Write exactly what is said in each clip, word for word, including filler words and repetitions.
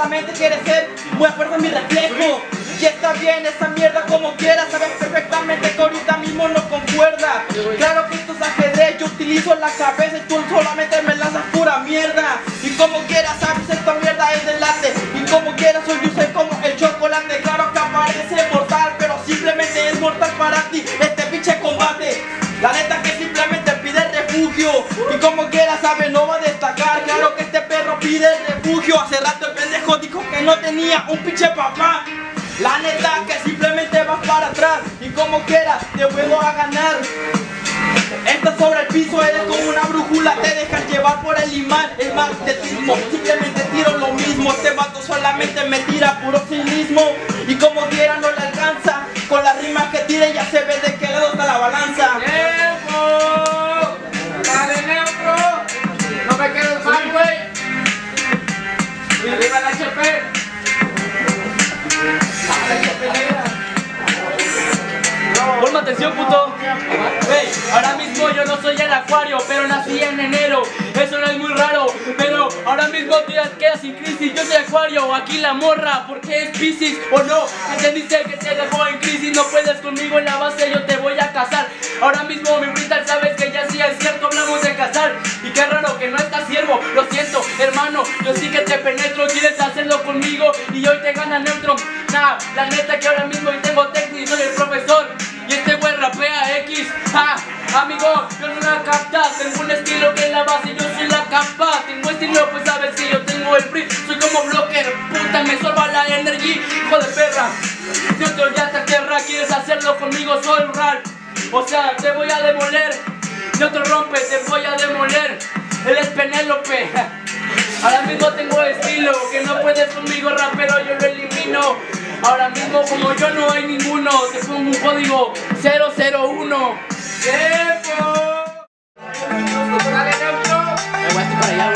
solamente quieres ser muy fuerte en mi reflejo. Y está bien esa mierda como quieras, sabes perfectamente que ahorita mismo no concuerda. Claro que esto es ajedrez, yo utilizo la cabeza y tú solamente me lanzas pura mierda. Y como quieras, sabes esta mierda es del arte. Y como quieras soy yo, soy como el chocolate. Claro que aparece mortal, pero simplemente es mortal para ti este pinche combate. La neta que simplemente pide refugio. Y como quieras, sabes, no va a destacar. Claro que este perro pide refugio. Hace rato el pendejo dijo que no tenía un pinche papá. La neta que simplemente vas para atrás. Y como quieras te vuelvo a ganar. Estás sobre el piso, eres como una brújula. Te dejas llevar por el imán, el magnetismo. Simplemente tiro lo mismo. Este vato solamente me tira puro cinismo. Y como quiera no le alcanza. Con las rimas que tire ya se ve de qué lado está la balanza. ¡Tiempo! ¡Dale, neutro! ¡No me quedes mal, güey! ¡Arriba el H P! Ponme atención, puto. Hey, ahora mismo yo no soy el Acuario, pero nací en enero. Eso no es muy raro, pero ahora mismo tú ya quedas sin crisis. Yo soy Acuario, aquí la morra, porque es Piscis o no. Entendiste que te dejó en crisis, no puedes conmigo en la base, yo te voy a casar. Ahora mismo mi freestyle sabes que ya sí es cierto, hablamos de casar. Y qué raro que no estás siervo, lo siento, hermano, yo sí que te penetro. Quieres hacerlo conmigo y hoy te gana neutro. Nah, la neta que ahora mismo yo tengo técnico, soy el profesor. Y este güey rapea X, ah, amigo, yo no la capta. Tengo un estilo que en la base yo soy la capa. Tengo estilo, pues sabes que yo tengo el free. Soy como blocker, puta, me sorba la energía, hijo de perra. Neutro ya te aterra, quieres hacerlo conmigo, soy real. O sea, te voy a demoler. Neutro rompe, te voy a demoler. Él es Penélope. Ahora mismo tengo estilo, que no puedes conmigo, rapero, yo lo elimino. Ahora mismo como yo no hay ninguno, te pongo un código cero cero uno. ¡Tiempo! ¡Dale, neutro! Me voy a para allá,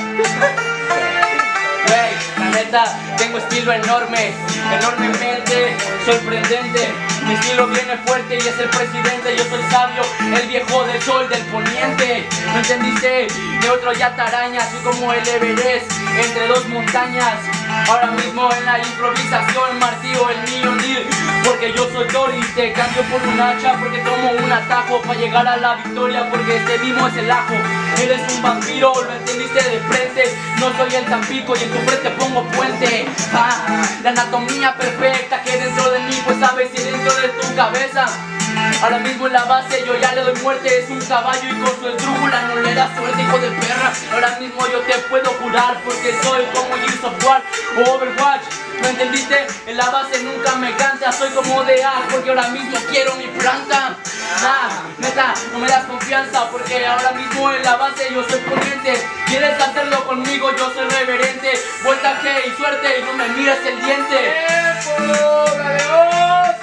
güey. La neta, tengo estilo enorme, enormemente sorprendente. Mi estilo viene fuerte y es el presidente. Yo soy sabio, el viejo del sol del poniente. ¿No entendiste? Neutro ya te araña, soy como el Everest entre dos montañas. Ahora mismo en la improvisación martillo el Mjolnir, porque yo soy Dory, te cambio por un hacha porque tomo un atajo para llegar a la victoria, porque este mismo es el ajo. Eres un vampiro, lo entendiste de frente. No soy el Tampico y en tu frente pongo puente. Ah, la anatomía perfecta que dentro de mí, pues sabes, y dentro de tu cabeza. Ahora mismo en la base yo ya le doy muerte. Es un caballo y con su esdrújula no le da suerte, hijo de perra. Ahora mismo yo te puedo jurar porque soy como Gears of War o Overwatch. ¿No entendiste? En la base nunca me canta. Soy como de A porque ahora mismo quiero mi planta. Nah, neta, no me das confianza porque ahora mismo en la base yo soy poniente. ¿Quieres hacerlo conmigo? Yo soy reverente. Vuelta que y suerte y no me mires el diente. ¡Tiempo! ¡Dale, vos!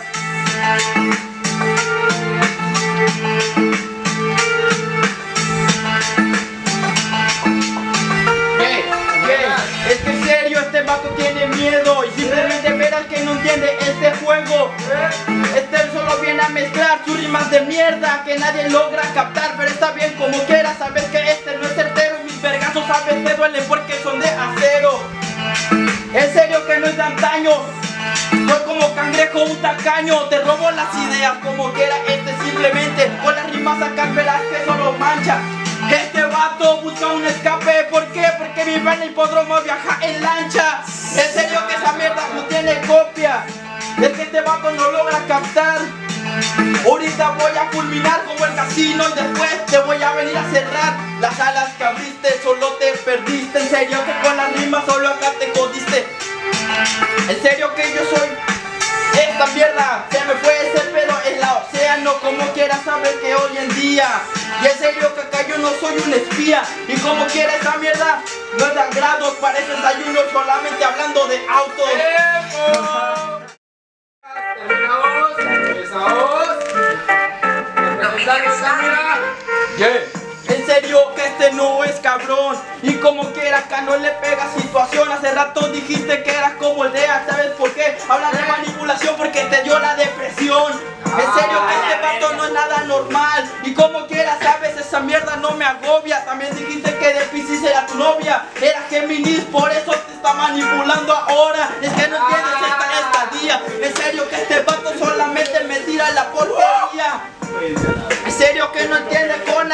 Es que en serio este vato tiene miedo y simplemente verás que no entiende este juego. Este solo viene a mezclar sus rimas de mierda que nadie logra captar, pero está bien como quiera. Sabes que este no es certero y mis vergazos sabes te duelen porque son de acero. En serio que no es de antaño. Soy como cangrejo, un tacaño. Te robo las ideas como quiera. Este simplemente con las rimas acá verás que solo mancha. Este vato busca un escape, ¿por qué? Porque vive en el hipódromo, viaja en lancha. En serio que esa mierda no tiene copia. Es que este vato no logra captar. Ahorita voy a fulminar como el casino y después te voy a venir a cerrar las alas que abriste, solo te perdiste. En serio que con las rimas solo acá te jodiste. En serio que yo soy esta mierda, se me fue ese pedo en la océano. Como quiera saber que hoy en día. Y en serio que acá yo no soy un espía. Y como quiera esta mierda no es de agrado. Parece desayuno solamente hablando de autos. ¡Tiempo! Terminamos. Empezamos. Representando cámara. Yeah. En serio que este no es cabrón. Y como quiera acá no le pega situación. Hace rato dijiste que eras como el D E A. ¿Sabes por qué? Hablan de manipulación porque te dio la depresión. En serio que este vato no es nada normal. Y como quiera sabes esa mierda no me agobia. También dijiste que de Piscis era tu novia. Era Géminis, por eso te está manipulando.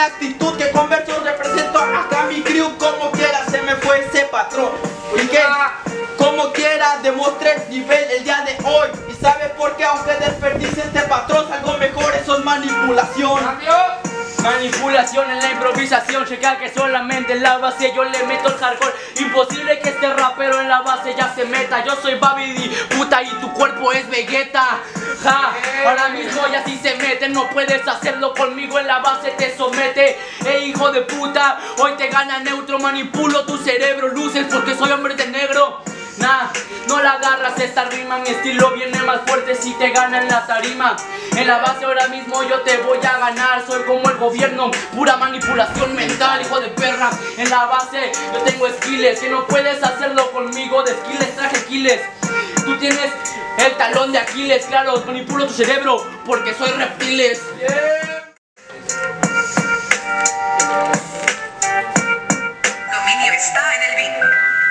actitud que con versos represento acá mi crew. Como quiera se me fue ese patrón. Y que como quiera demostré nivel el día de hoy. Y sabe por qué aunque desperdicie este patrón, algo mejor, eso es manipulación. Manipulación en la improvisación, checa que solamente en la base yo le meto el hardcore. Imposible que este rapero en la base ya se meta. Yo soy Babidi, puta, y tu cuerpo es Vegeta. Ja, ahora mismo ya si se mete, no puedes hacerlo conmigo, en la base te somete. Eh, hijo de puta, hoy te gana neutro, manipulo tu cerebro, luces porque soy hombre de negro. Nah, no la agarras esta rima, mi estilo viene más fuerte si te gana en la tarima. En la base ahora mismo yo te voy a ganar, soy como el gobierno, pura manipulación mental, hijo de perra. En la base yo tengo skills, que no puedes hacerlo conmigo, de skills traje kills. Tú tienes el talón de Aquiles, claro, manipulo tu cerebro porque soy reptiles. Yeah. Dominio está en el beat.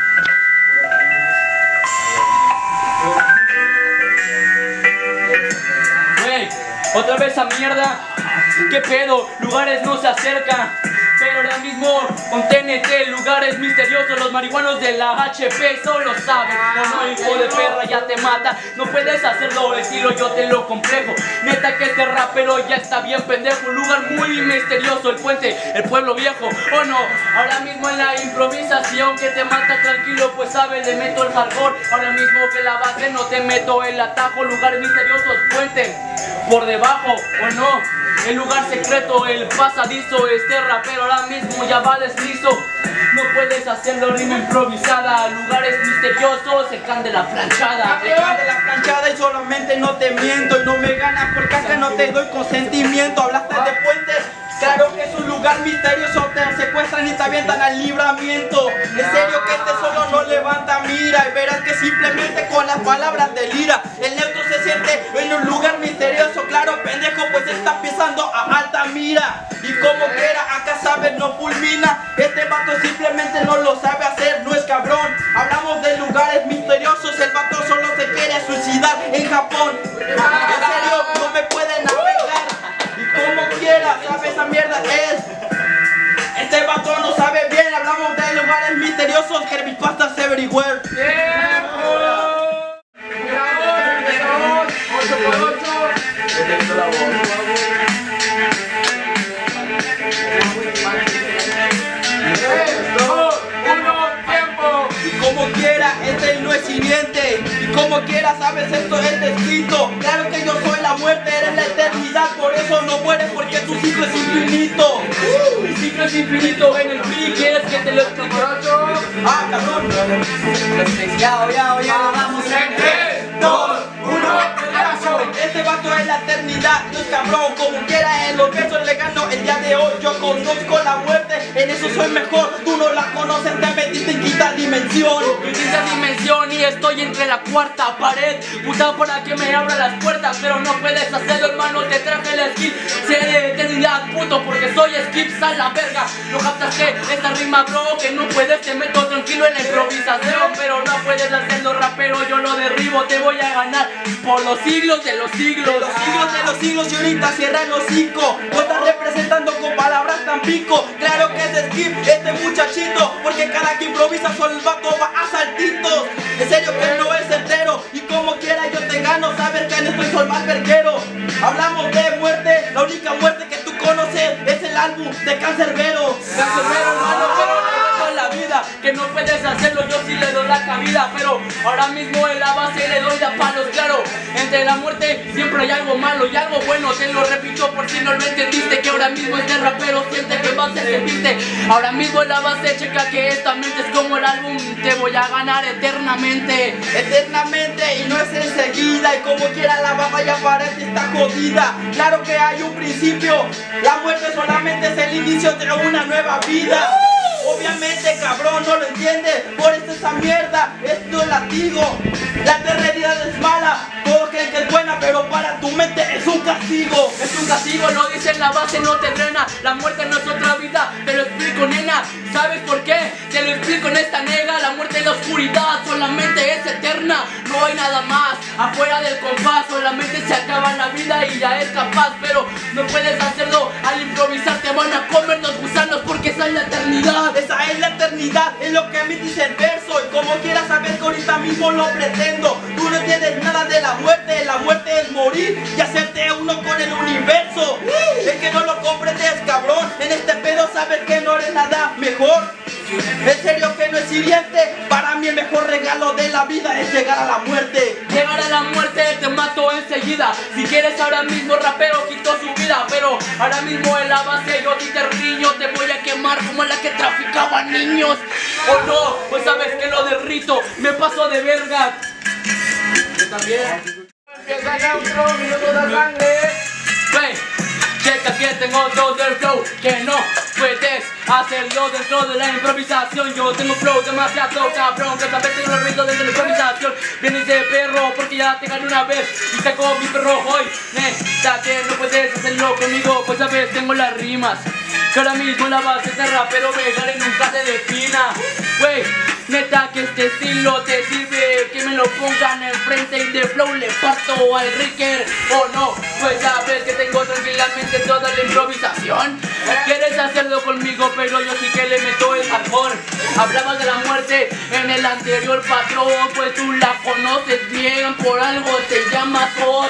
Otra vez a mierda, ¿qué pedo? Lugares no se acercan, pero ahora mismo con T N T, lugares misteriosos, los marihuanos de la H P solo saben. O no, hijo de perra, ya te mata, no puedes hacerlo, estilo yo te lo complejo. Neta que este rapero ya está bien pendejo, un lugar muy misterioso, el puente, el pueblo viejo. O no, ahora mismo en la improvisación que te mata tranquilo, pues sabes, le meto el hardcore. Ahora mismo que la base no te meto el atajo, lugares misteriosos, puente por debajo, o no, el lugar secreto, el pasadizo. Este rapero ahora mismo ya va deslizo, no puedes hacerlo rima improvisada. Lugares misteriosos, el clan de la planchada. El clan de la planchada y solamente no te miento. Y no me ganas porque acá no te doy consentimiento. Hablaste de puentes, claro que es un lugar misterioso. Te secuestran y te avientan al libramiento. En serio que este solo no levanta mira. Y verás que simplemente con las palabras de lira el neutro se siente en un lugar misterioso. Claro, pendejo, pues está pisando a alta mira. Y como quiera, acá sabes, no fulmina. Este vato simplemente no lo sabe hacer, no es cabrón. Hablamos de lugares misteriosos, el vato solo se quiere suicidar en Japón. En serio, no me pueden navegar. Y como quiera, sabe, esa mierda es. Este vato no sabe bien, hablamos de lugares misteriosos, creepypastas everywhere. ocho por ocho. Como quiera, este no es hiriente. Y como quiera, sabes, esto es descrito. Claro que yo soy la muerte, eres la eternidad. Por eso no mueres, porque tu ciclo es infinito. uh, Mi ciclo es infinito en el free. ¿Quieres que te lo explique? Ah, cabrón. Ya, ya, ya, vamos. tres, dos, uno. Este vato es la eternidad, no es cabrón. Como quiera, en los versos le gano el día de hoy. Yo conozco la muerte, en eso soy mejor. Tú no la conoces, te metiste en quinta dimensión. En quinta dimensión y estoy entre la cuarta pared. Puta, para que me abra las puertas, pero no puedes hacerlo, hermano. Te traje la skill, sé de eternidad, puto, porque soy skip, sal la verga. No captas que esta rima, bro, que no puedes, te meto tranquilo en la improvisación. Pero no puedes hacerlo, rapero, yo lo derribo. Te voy a ganar por los siglos de los siglos. De los siglos de los siglos y ahorita cierra el hocico. No estás representando con palabras tan pico. Claro que es skip este muchachito, porque cada que improvisa solo el vato va a saltitos. En serio que no es entero. Y como quiera yo te gano, saber que en esto soy más verguero. Hablamos de muerte, la única muerte que tú conoces es el álbum de Cancerbero. Cancerbero, hermano, pero no en la vida, que no puedes hacerlo, yo sí le doy la cabida. Pero ahora mismo en la base le doy de palos, claro. Entre la muerte siempre hay algo malo y algo bueno. Te lo repito por si no lo entendiste, que ahora mismo este rapero siente que va a ser viste. Ahora mismo en la base checa que esta mente es como el álbum. Te voy a ganar eternamente. Eternamente y no es enseguida. Y como quiera la batalla para ti está jodida. Claro que hay un principio. La muerte solamente es el inicio de una nueva vida. Obviamente, cabrón, no lo entiendes. Por eso esa mierda, esto es latigo. La eternidad es mala. Todos creen que es buena, pero para tu mente es un castigo. Es un castigo, lo dice en la base, no te drena. La muerte no es otra vida, te lo explico, nena. ¿Sabes por qué? Te lo explico en esta nega. La muerte en la oscuridad solamente es eterna. No hay nada más afuera del compás. Solamente se acaba la vida y ya es capaz. Pero no puedes hacerlo al improvisar, te van a comer eternidad. Esa es la eternidad, es lo que me dice el verso. Y como quieras saber que ahorita mismo lo pretendo. Tú no entiendes nada de la muerte. La muerte es morir y hacerte uno con el universo. Es que no lo comprendes, cabrón. En este pedo sabes que no eres nada mejor. En serio que no es hiriente. Para mí el mejor regalo de la vida es llegar a la muerte. Llegar a la muerte te mato enseguida. Si quieres ahora mismo rapero quito su vida. Pero ahora mismo en la base yo ti te riño. Te voy a quemar como la que traficaba niños. O no, pues sabes que lo derrito. Me paso de verga. Yo también. Empieza neutro, minuto de sangre. Wey, checa que tengo todo el flow. Que no puedes hacerlo dentro de la improvisación. Yo tengo flow demasiado cabrón. Que sabes que lo rindo desde la improvisación. Vienes de perro porque ya te gané una vez. Y saco mi perro hoy. Neta que no puedes hacerlo conmigo. Pues sabes, tengo las rimas. Que ahora mismo la base de rapero vegano nunca se defina. Wey, neta que este estilo te sirve. Que me lo pongan enfrente y de flow le parto al Ricker. O no, pues sabes que tengo tranquilamente toda la improvisación. Quieres hacerlo conmigo, pero yo sí que le meto el hardcore. Hablabas de la muerte en el anterior patrón. Pues tú la conoces bien, por algo te llamas Oz.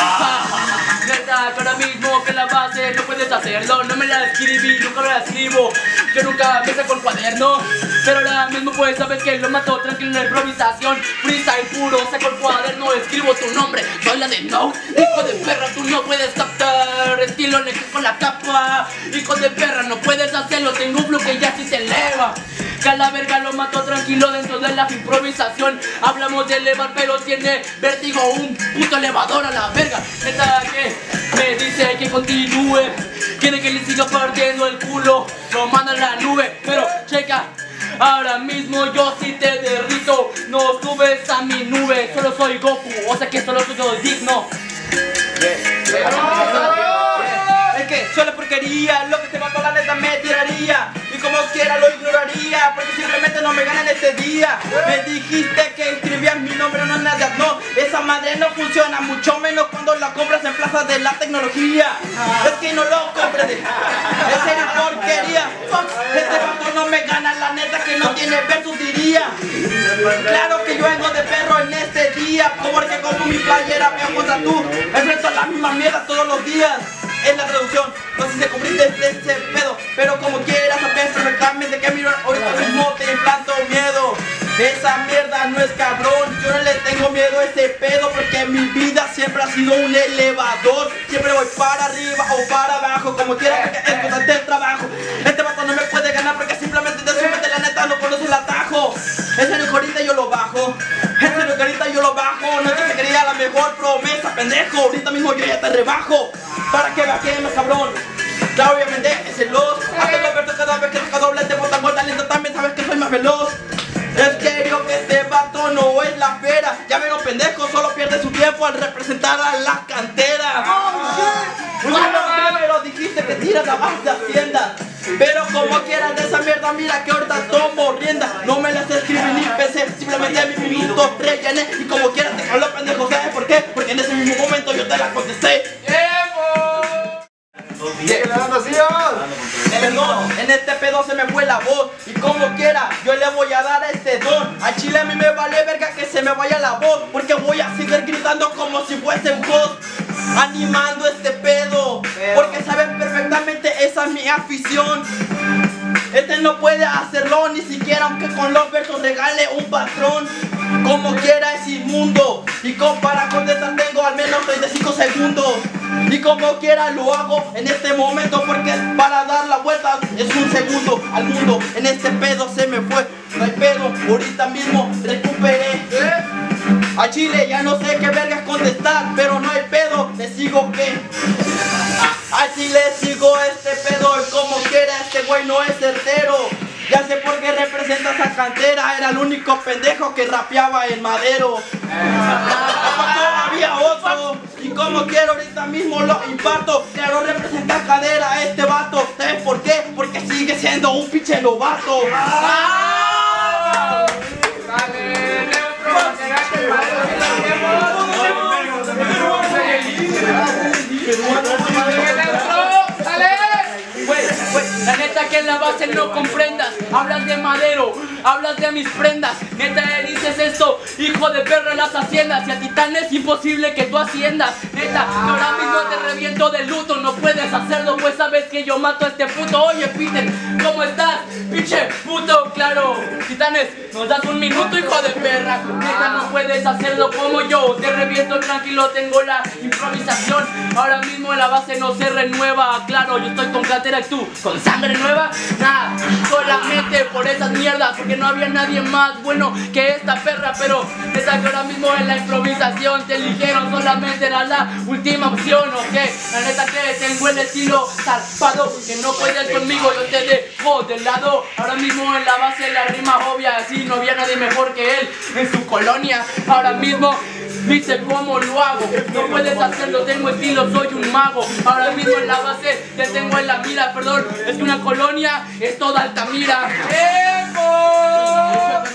Neta que ahora mismo que la base no puedes hacerlo. No me la escribí, nunca me la escribo. Yo nunca me saco el cuaderno. Pero ahora mismo pues sabes que lo mato tranquilo en la improvisación. Freestyle puro, saco el cuaderno, escribo tu nombre. Soy la de no, hijo de perra, tú no puedes captar. Estilo le con la capa. Hijo de perra, no puedes hacerlo. Tengo un flow que ya sí se eleva. Que a la verga lo mato tranquilo dentro de la improvisación. Hablamos de elevar pero tiene vértigo, un puto elevador a la verga. Neta que me dice que continúe. Quiere que le siga partiendo el culo. Lo manda a la nube, pero checa. Ahora mismo yo sí te derrito. No subes a mi nube, solo soy Goku. O sea que solo soy yo digno. Es que solo porquería, lo que te mató la neta me tiraría. Y como quiera lo ignoraría, porque simplemente no me gana en este día. Me dijiste que escribías mi nombre, no nada, no. Esa madre no funciona, mucho menos cuando la compras en plazas de la tecnología. Es que no lo comprendes, es una porquería. Este vato no me gana, la neta que no tiene versus diría. Claro que yo vengo de perro en este día, porque como mi playera me contra tú, enfrento la misma mierda todos los días. Es la traducción, no sé si se comprende de ese pedo, pero como quieras sabes perfectamente que miro ahorita mismo te implanto miedo. Esa mierda no es cabrón, yo no le tengo miedo a ese pedo porque mi vida siempre ha sido un elevador. Siempre voy para arriba o para abajo, como quiera porque es constante el trabajo. Este vato no me puede ganar porque simplemente te súbete, la neta no conoce el atajo. En serio que ahorita yo lo bajo, en serio que ahorita yo lo bajo. No te quería la mejor promesa, pendejo, ahorita mismo yo ya te rebajo. Para que me quemes, cabrón. Claro, obviamente es el los. Hasta lo verso cada vez que toca doble te botan con talento, también sabes que soy más veloz. Es serio que este vato no es la fera. Ya ven los pendejos, solo pierde su tiempo al representar a la cantera. Pero dijiste que tiras la base de Hacienda. Pero como quieras de esa mierda, mira que ahorita tomo rienda. No me las escribí ni pensé, simplemente mi minuto rellené. Y como quieras te hablo pendejo, ¿sabes por qué? Porque en ese mismo momento yo te la contesté. Perdón, en este pedo se me fue la voz. Y como quiera, yo le voy a dar a este don. A Chile a mí me vale verga que se me vaya la voz, porque voy a seguir gritando como si fuese un host, animando este pedo, porque saben perfectamente esa es mi afición. Este no puede hacerlo ni siquiera aunque con los versos regale un patrón. Como quiera es inmundo. Y con para contestar tengo al menos treinta y cinco segundos. Y como quiera lo hago en este momento, porque para dar la vuelta es un segundo al mundo. En este pedo se me fue, no hay pedo, ahorita mismo recuperé. A Chile ya no sé qué vergas contestar, pero no hay pedo, le sigo que a Chile sigo este pedo. Y como quiera este güey no es certero. Ya sé por qué representa esa cantera. Era el único pendejo que rapeaba en Madero. Había otro. Y como quiero ahorita mismo lo imparto. Claro, representa cadera este vato. ¿Sabes por qué? Porque sigue siendo un pinche novato. ¡Ah! Dale, neutro, será que el padre Güey, güey, la neta que que en la base no comprendas. Hablas de Madero, hablas de mis prendas. Neta dices esto, hijo de perra en las haciendas. Y a Titán es imposible que tú asciendas. Neta, que ahora mismo te reviento de luto. No puedes hacerlo, pues sabes que yo mato a este puto. Oye, Peter, ¿cómo estás? Pinche puto, claro. Titanes, nos das un minuto, hijo de perra. Neta, no puedes hacerlo como yo. Te reviento tranquilo, tengo la improvisación. Ahora mismo en la base no se renueva. Claro, yo estoy con cantera y tú con sangre nueva. Nada, solamente por esas mierdas, porque no había nadie más bueno que esta perra. Pero neta que ahora mismo en la improvisación te eligieron, solamente era la última opción, ¿ok? La neta que tengo el estilo zarpado, que no puedes conmigo, yo te dejo de lado. Ahora mismo en la base la rima obvia, así no había nadie mejor que él en su colonia. Ahora mismo dice cómo lo hago, no puedes hacerlo, tengo estilo, soy un mago. Ahora mismo en la base te tengo en la mira, perdón, es que una colonia es toda Altamira. ¡Eco!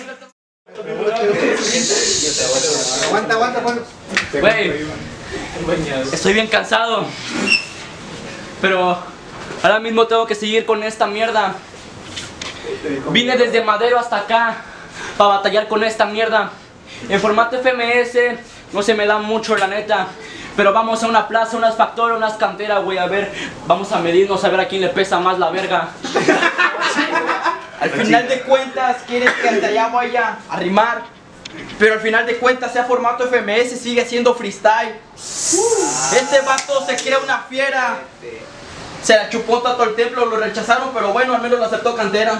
Aguanta, aguanta, Juan. Güey, estoy bien cansado, pero ahora mismo tengo que seguir con esta mierda. Vine desde Madero hasta acá para batallar con esta mierda. En formato F M S no se me da mucho, la neta. Pero vamos a una plaza, unas factoras, unas canteras, güey, a ver. Vamos a medirnos, a ver a quién le pesa más la verga. Al final de cuentas, quieres que hasta allá vaya a rimar. Pero al final de cuentas, sea formato F M S, sigue siendo freestyle. Este vato se crea una fiera. Se la chupó todo el templo, lo rechazaron, pero bueno, al menos lo aceptó cantera.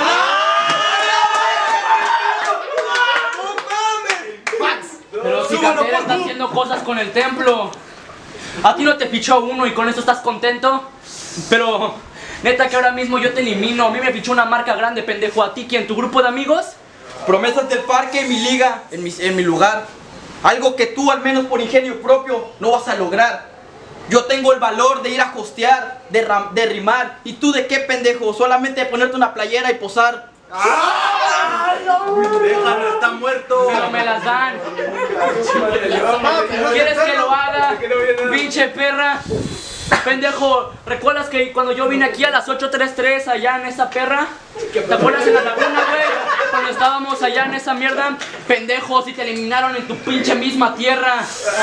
Pero si Cantera está haciendo cosas con el templo. A ti no te fichó uno y con eso estás contento. Pero neta que ahora mismo yo te elimino. A mí me fichó una marca grande, pendejo. ¿A ti quién? ¿Tu grupo de amigos? Promesas del parque en mi liga, en mi, en mi lugar. Algo que tú, al menos por ingenio propio, no vas a lograr. Yo tengo el valor de ir a hostear, de, ram, de rimar. ¿Y tú de qué, pendejo? Solamente de ponerte una playera y posar. ¡Ah! No. Déjalo, está muerto. Pero me las dan. ¿Quieres que lo haga? Pinche perra. Pendejo, ¿recuerdas que cuando yo vine aquí a las ocho treinta y tres allá en esa perra? ¿Te acuerdas en la laguna, güey? Cuando estábamos allá en esa mierda. Pendejo, si te eliminaron en tu pinche misma tierra.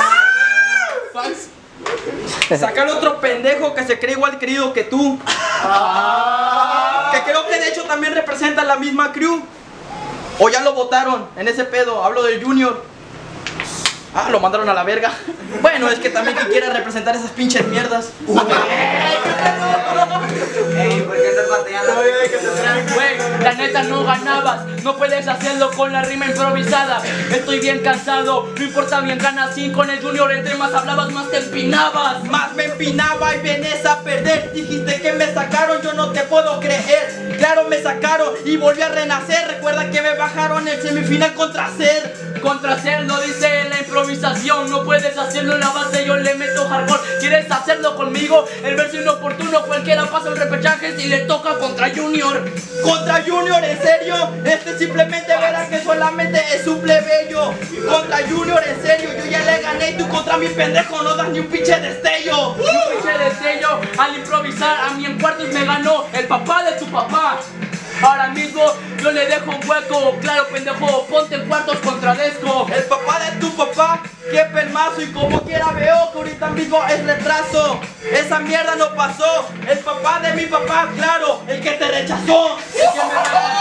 Sacar otro pendejo que se cree igual querido que tú. Ah. Que creo que de hecho también representa la misma crew. O ya lo votaron en ese pedo. Hablo del Junior. Ah, lo mandaron a la verga. Bueno, es que también que quiere representar esas pinches mierdas. Ey, ¿por qué estás bateando? Güey, la neta no ganabas. No puedes hacerlo con la rima improvisada. Estoy bien cansado, no importa bien ganas. Sin con el Junior, entre más hablabas, más te empinabas. Más me empinaba y vienes a perder. Dijiste que me sacaron, yo no te puedo creer. Claro, me sacaron y volví a renacer. Recuerda que me bajaron en semifinal contra Ser. Contra Ser lo dice en la improvisación. No puedes hacerlo en la base, yo le meto hardcore. ¿Quieres hacerlo conmigo? El verso inoportuno, cualquiera pasa el repechaje si le toca contra Junior. Contra Junior, ¿en serio? Este simplemente verás que solamente es un plebeyo. Contra Junior, ¿en serio? Yo ya le gané y tú contra mi pendejo no das ni un pinche destello. Ni un pinche destello. Al improvisar a mí en cuartos me ganó el papá de tu papá. Ahora mismo yo le dejo un hueco. Claro, pendejo, ponte en cuartos contra Desco. El papá de tu papá, qué pelmazo. Y como quiera veo que ahorita mismo es retraso. Esa mierda no pasó. El papá de mi papá, claro, el que te rechazó. El que me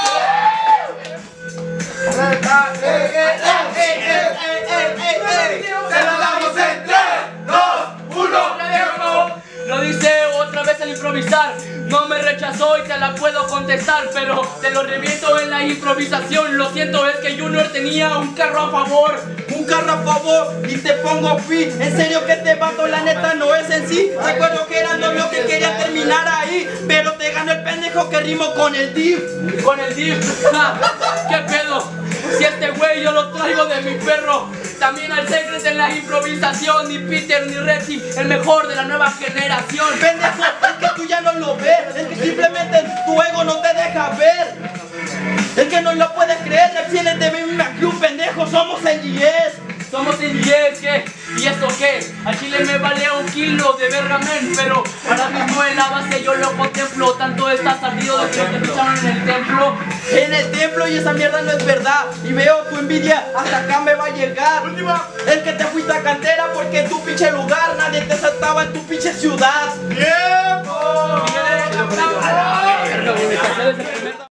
rechazó. ¡Se lo damos en tres, dos, uno! Lo dice otra vez al improvisar. No me rechazó y te la puedo contestar, pero te lo reviento en la improvisación. Lo siento, es que Junior tenía un carro a favor. Un carro a favor y te pongo fin. En serio que te vato, la neta no es en sí. Recuerdo que era novio que quería terminar ahí, pero te ganó el pendejo que rimo con el div. Con el div. Ja, ¿qué pedo? Si este güey yo lo traigo de mi perro. También al Secret en la improvisación. Ni Peter ni Rexy, el mejor de la nueva generación. Pendejo, es que tú ya no lo ves. Es que simplemente tu ego no te deja ver. Es que no lo puedes creer. Tienes de mi misma crew, pendejo. Somos en G S. Somos en G S, ¿qué? ¿Y esto qué? A Chile me vale un kilo de vergamen, pero ahora mismo en la base yo lo contemplo. Tanto estás ardido de que no te escucharon en el templo. En el templo y esa mierda no es verdad. Y veo tu envidia, hasta acá me va a llegar. Última. Es que te fuiste a cantera porque en tu pinche lugar nadie te saltaba en tu pinche ciudad. ¡Tiempo! A la verga, güey, me cansé de ese primer-